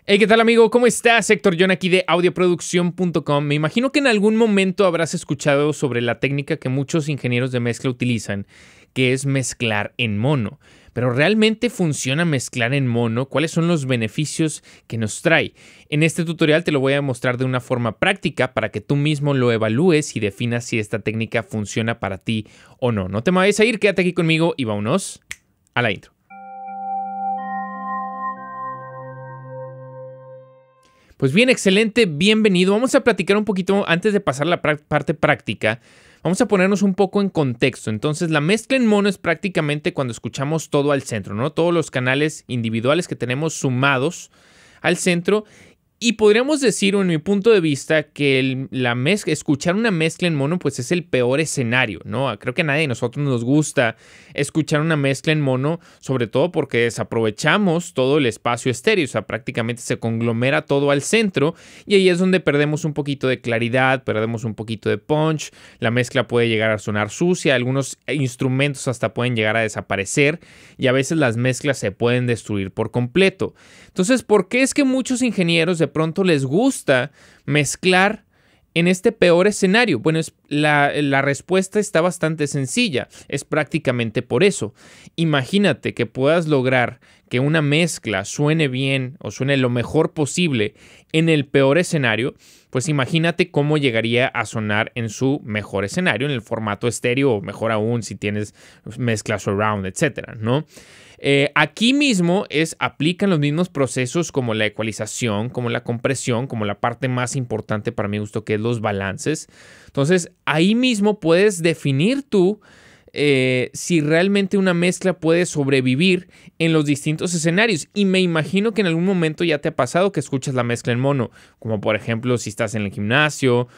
Hey, ¿qué tal, amigo? ¿Cómo estás? Héctor John aquí de audioproducción.com. Me imagino que en algún momento habrás escuchado sobre la técnica que muchos ingenieros de mezcla utilizan, que es mezclar en mono. Pero ¿realmente funciona mezclar en mono? ¿Cuáles son los beneficios que nos trae? En este tutorial te lo voy a mostrar de una forma práctica para que tú mismo lo evalúes y definas si esta técnica funciona para ti o no. No te me vayas a ir, quédate aquí conmigo y vámonos a la intro. Pues bien, excelente, bienvenido. Vamos a platicar un poquito antes de pasar a la parte práctica. Vamos a ponernos un poco en contexto. Entonces, la mezcla en mono es prácticamente cuando escuchamos todo al centro, ¿no? Todos los canales individuales que tenemos sumados al centro. Y podríamos decir, en mi punto de vista, que escuchar una mezcla en mono, pues es el peor escenario, ¿no? Creo que a nadie de nosotros nos gusta escuchar una mezcla en mono, sobre todo porque desaprovechamos todo el espacio estéreo, o sea, prácticamente se conglomera todo al centro y ahí es donde perdemos un poquito de claridad, perdemos un poquito de punch, la mezcla puede llegar a sonar sucia, algunos instrumentos hasta pueden llegar a desaparecer y a veces las mezclas se pueden destruir por completo. Entonces, ¿por qué es que muchos ingenieros de pronto les gusta mezclar en este peor escenario? Bueno, la respuesta está bastante sencilla. Es prácticamente por eso. Imagínate que puedas lograr que una mezcla suene bien o suene lo mejor posible en el peor escenario. Pues imagínate cómo llegaría a sonar en su mejor escenario, en el formato estéreo, o mejor aún si tienes mezclas surround, etcétera, ¿no? Aquí mismo aplican los mismos procesos como la ecualización, como la compresión, como la parte más importante para mi gusto, que es los balances. Entonces, ahí mismo puedes definir tú si realmente una mezcla puede sobrevivir en los distintos escenarios. Y me imagino que en algún momento ya te ha pasado que escuchas la mezcla en mono, como por ejemplo si estás en el gimnasio.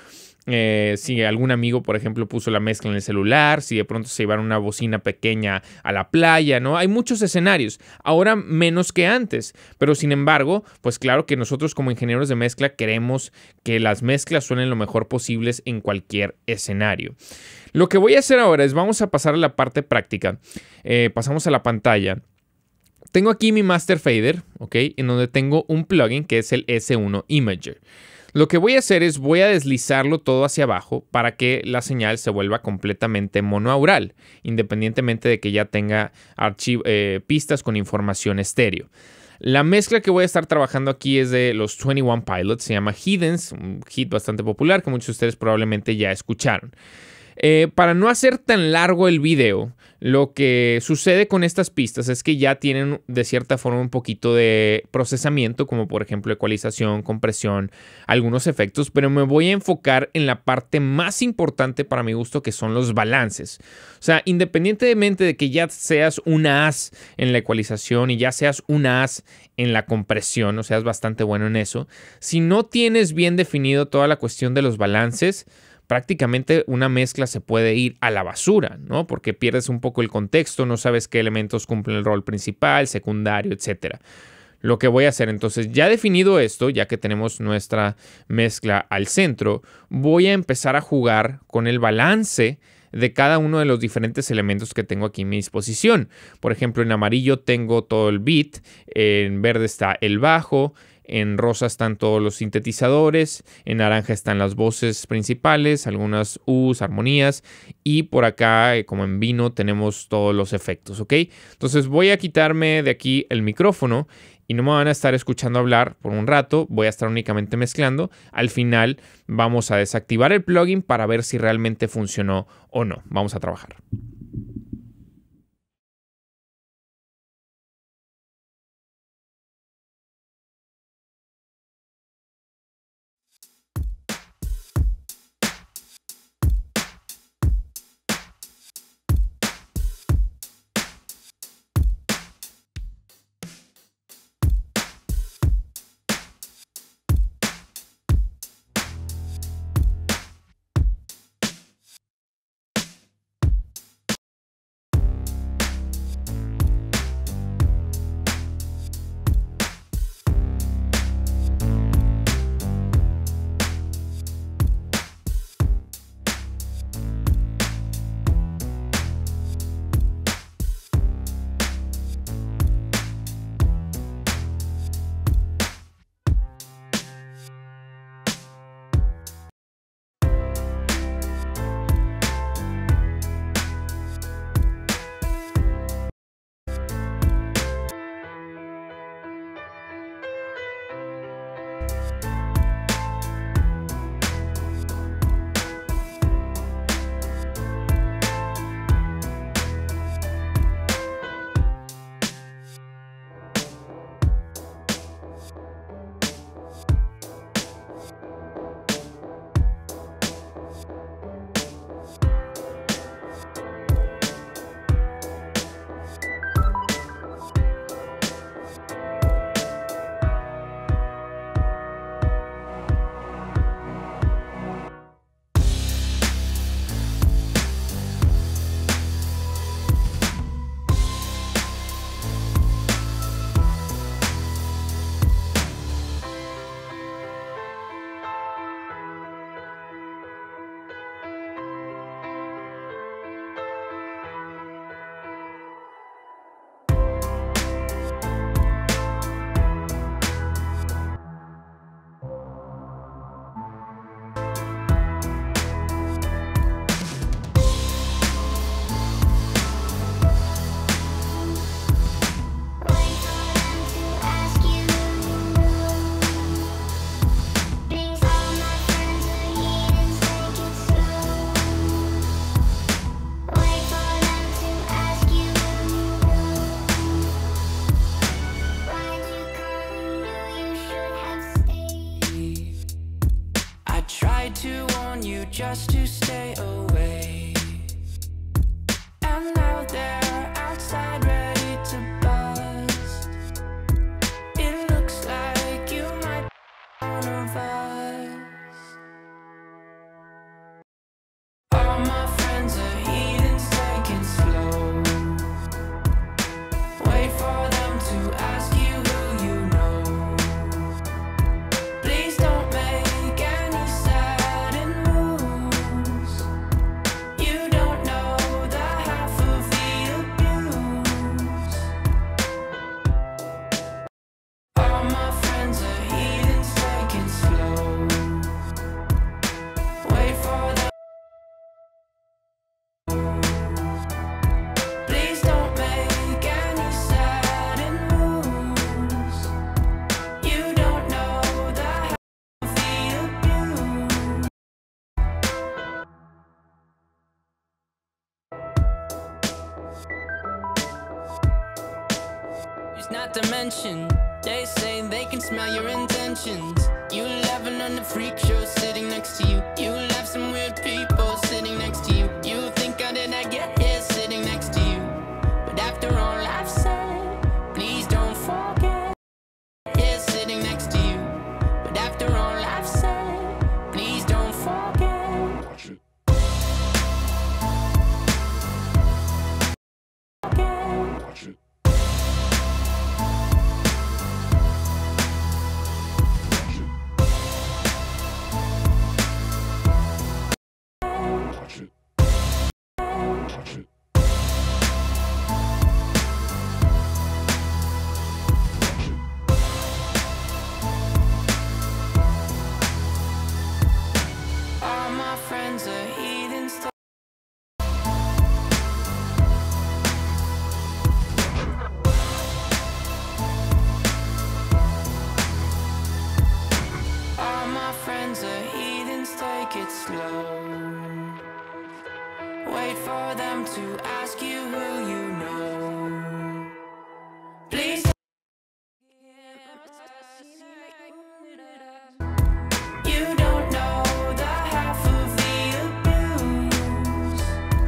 Si algún amigo, por ejemplo, puso la mezcla en el celular, si de pronto se llevaron una bocina pequeña a la playa, ¿no? Hay muchos escenarios, ahora menos que antes, pero sin embargo, pues claro que nosotros como ingenieros de mezcla queremos que las mezclas suenen lo mejor posibles en cualquier escenario. Lo que voy a hacer ahora es vamos a pasar a la parte práctica. Pasamos a la pantalla. Tengo aquí mi Master Fader, ¿ok? En donde tengo un plugin que es el S1 Imager. Lo que voy a hacer es voy a deslizarlo todo hacia abajo para que la señal se vuelva completamente monoaural, independientemente de que ya tenga pistas con información estéreo. La mezcla que voy a estar trabajando aquí es de los 21 Pilots, se llama Hiddens, un hit bastante popular que muchos de ustedes probablemente ya escucharon. Para no hacer tan largo el video, lo que sucede con estas pistas es que ya tienen de cierta forma un poquito de procesamiento, como por ejemplo ecualización, compresión, algunos efectos, pero me voy a enfocar en la parte más importante para mi gusto, que son los balances. O sea, independientemente de que ya seas un as en la ecualización y ya seas un as en la compresión, o seas bastante bueno en eso, si no tienes bien definido toda la cuestión de los balances, prácticamente una mezcla se puede ir a la basura, ¿no? Porque pierdes un poco el contexto, no sabes qué elementos cumplen el rol principal, secundario, etcétera. Lo que voy a hacer entonces, ya definido esto, ya que tenemos nuestra mezcla al centro, voy a empezar a jugar con el balance de cada uno de los diferentes elementos que tengo aquí en mi disposición. Por ejemplo, en amarillo tengo todo el beat, en verde está el bajo, en rosa están todos los sintetizadores, en naranja están las voces principales, algunas U's, armonías, y por acá, como en vino, tenemos todos los efectos, ¿ok? Entonces voy a quitarme de aquí el micrófono y no me van a estar escuchando hablar por un rato, voy a estar únicamente mezclando. Al final vamos a desactivar el plugin para ver si realmente funcionó o no. Vamos a trabajar. just to stay away. And now they're outside ready to bust. It looks like you might be one of us. All my friends are heathens, take it slow. Wait for them to ask you who you know. Please don't make any sudden moves. You don't know the half of the abuse. All my friends are heathens, take it slow. Wait for them. Please don't make any sudden moves. You don't know the half of the abuse. It's not to mention, they say they can smell your intentions. You laughing on the freak show sitting next to you. You have some weird people sitting next to you. You think, how did I get here sitting next to you? But after all I've said, please don't forget, here sitting next to you. But after all I've said, please don't forget. Watch it. Watch it. Watch it. Watch it. All my friends are heathens. All my friends are heathens, take it slow. Wait for them to ask you who you know. Please. You don't know the half of the abuse.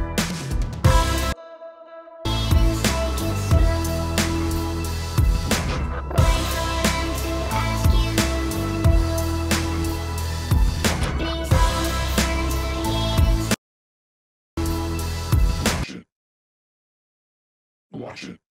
Watch it.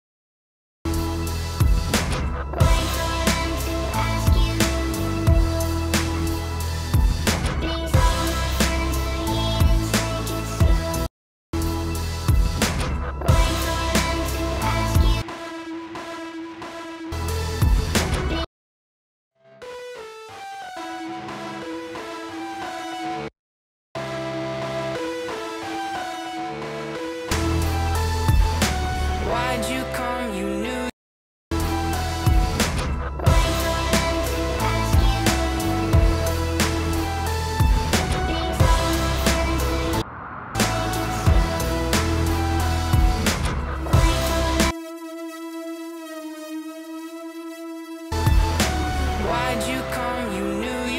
Why'd you come? You knew. Why'd you come? You knew you.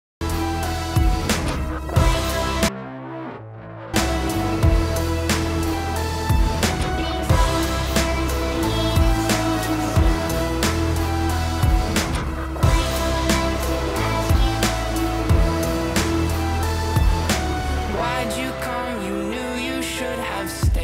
Why'd you come? You knew you should have stayed.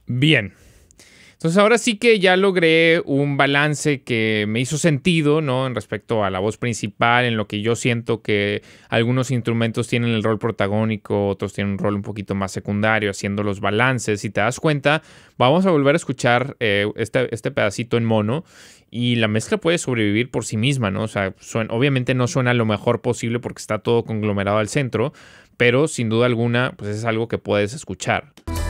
Bien. Entonces ahora sí que ya logré un balance que me hizo sentido, ¿no? En respecto a la voz principal, en lo que yo siento que algunos instrumentos tienen el rol protagónico, otros tienen un rol un poquito más secundario, haciendo los balances. Si te das cuenta, vamos a volver a escuchar este pedacito en mono y la mezcla puede sobrevivir por sí misma, ¿no? O sea, obviamente no suena lo mejor posible porque está todo conglomerado al centro, pero sin duda alguna, pues es algo que puedes escuchar.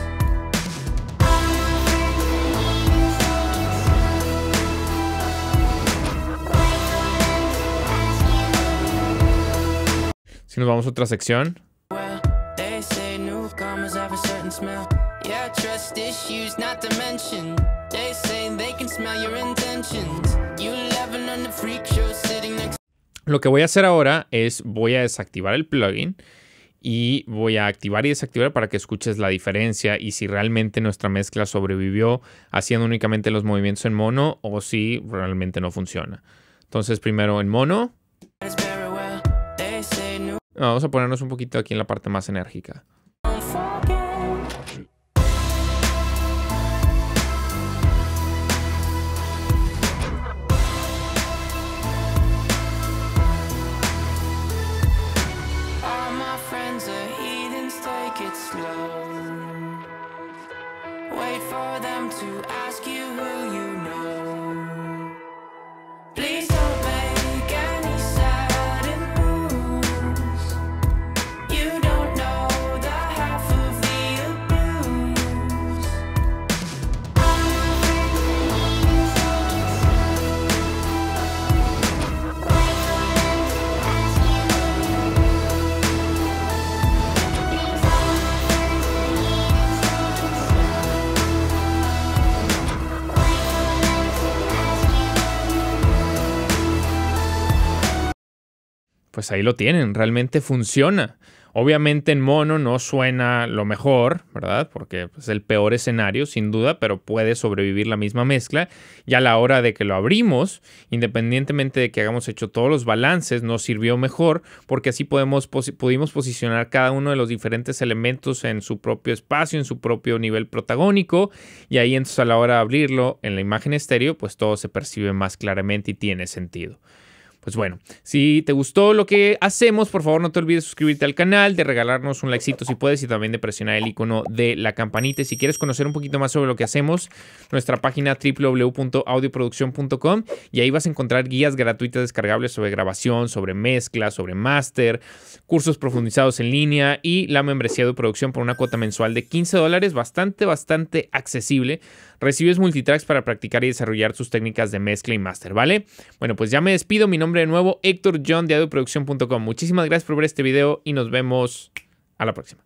Si nos vamos a otra sección. Well, they say newcomers have a certain smell. Yeah, trust issues not to mention. They say they can smell your intentions. You laughing on the freak show sitting next. Lo que voy a hacer ahora es voy a desactivar el plugin y voy a activar y desactivar para que escuches la diferencia y si realmente nuestra mezcla sobrevivió haciendo únicamente los movimientos en mono o si realmente no funciona. Entonces primero en mono. Very well. They say new. Vamos a ponernos un poquito aquí en la parte más enérgica. Don't forget. Touch it. All my friends are heathens, take it slow. Wait for them to ask you who you know. Please don't make any sudden moves. You don't know the half of the abuse. Pues ahí lo tienen, realmente funciona. Obviamente en mono no suena lo mejor, ¿verdad? Porque es el peor escenario, sin duda, pero puede sobrevivir la misma mezcla. Y a la hora de que lo abrimos, independientemente de que hayamos hecho todos los balances, nos sirvió mejor porque así pudimos posicionar cada uno de los diferentes elementos en su propio espacio, en su propio nivel protagónico. Y ahí entonces a la hora de abrirlo en la imagen estéreo, pues todo se percibe más claramente y tiene sentido. Pues bueno, si te gustó lo que hacemos, por favor no te olvides de suscribirte al canal, de regalarnos un likecito si puedes y también de presionar el icono de la campanita. Y si quieres conocer un poquito más sobre lo que hacemos, nuestra página www.audioproduccion.com y ahí vas a encontrar guías gratuitas descargables sobre grabación, sobre mezcla, sobre máster, cursos profundizados en línea y la membresía de producción por una cuota mensual de $15, bastante accesible. Recibes multitracks para practicar y desarrollar tus técnicas de mezcla y máster, ¿vale? Bueno, pues ya me despido. Mi nombre de nuevo, Héctor John de audioproduccion.com. Muchísimas gracias por ver este video y nos vemos a la próxima.